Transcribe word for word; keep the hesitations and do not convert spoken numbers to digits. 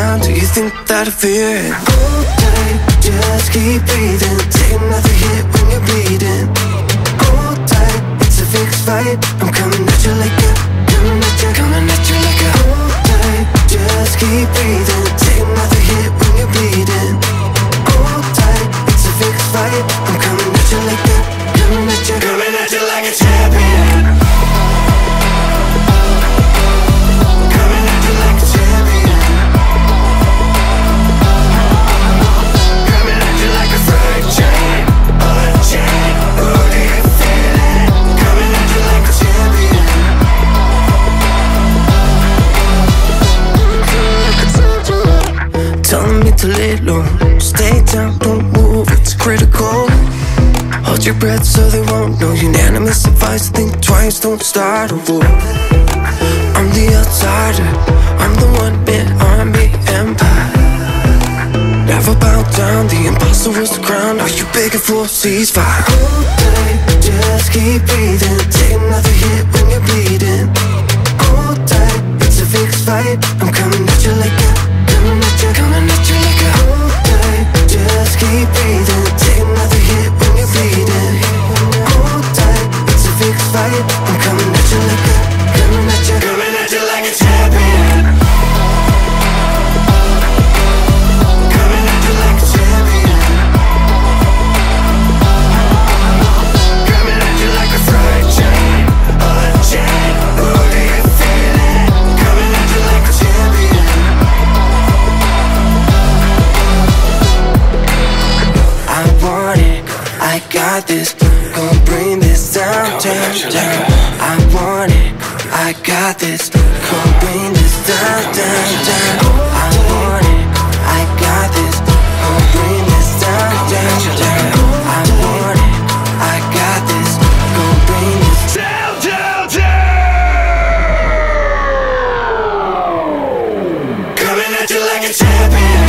down, do you think that I fear it? Hold tight, just keep breathing. Take another hit when you're bleeding. Hold tight, it's a fixed fight. I'm coming at you like a, coming at you, coming at you like a. Hold tight, just keep breathing. Take another hit when you're bleeding. Hold tight, it's a fixed fight. I'm coming at you like a, coming at you, coming at you like a champion. Coming at you like a champion. Coming at you like a freight train, unchained. Oh, do you feel it? Coming at you like a champion. Telling me to lay low, stay down, don't move, it's critical. Hold your breath so they won't know. Unanimous advice, think twice, don't start a war. I'm the outsider, I'm the one bit army empire. Never bow down, the imposter was the crown. Are you begging for a ceasefire? Hold tight, just keep breathing. Take another hit when you're bleeding. Hold tight, it's a fixed fight. I'm coming at you like a, coming at you, coming at you like a. Hold tight, just keep breathing. Take another hit when you're bleeding. Hold tight, it's a fixed fight. I'm coming at you like a, coming at you, coming at you like a champion. Coming at you like a champion. Coming at you like a freight train, unchained. Oh, do you feel it? Coming at you like a champion. I want it, I got this. Gonna bring this down, down, down. I want it, I got this. Gonna bring this down, down, down. I want it, I got this. Gonna bring this down, down, down. I want it, I got this. Gonna bring this down, down, down. Coming at you like a champion.